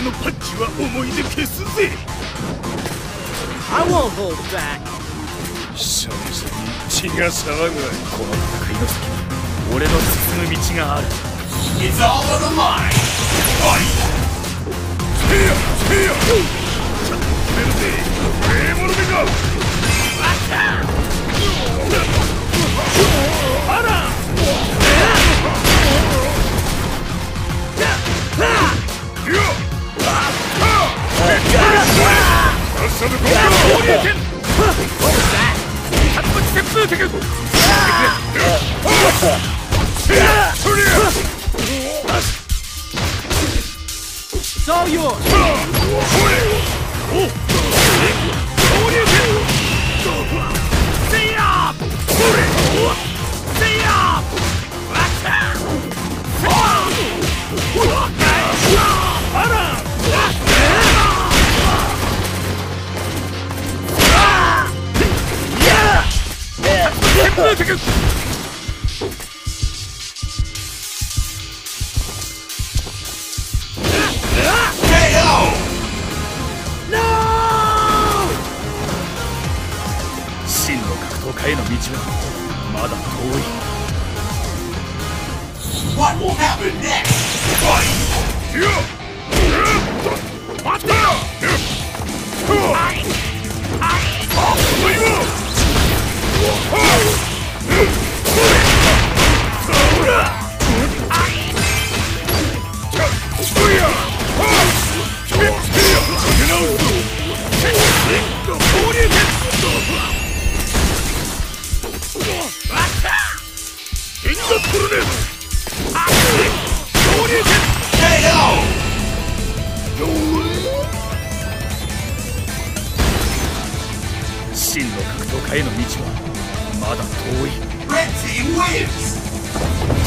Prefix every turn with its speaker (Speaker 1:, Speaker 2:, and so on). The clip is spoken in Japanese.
Speaker 1: のパンチは思い出消すぜ。
Speaker 2: I won't hold back.
Speaker 1: 久々に血が騒ぐ。
Speaker 3: この戦いの先に俺の進む道がある。
Speaker 4: It's all on the line. Fight!
Speaker 1: せいやせいや、ちゃんと決めるぜ。ええものめが。あら
Speaker 2: It's all yours.
Speaker 4: What will happen next? Fight!
Speaker 3: 真の格闘家への道はまだ遠い。
Speaker 4: Red team wins!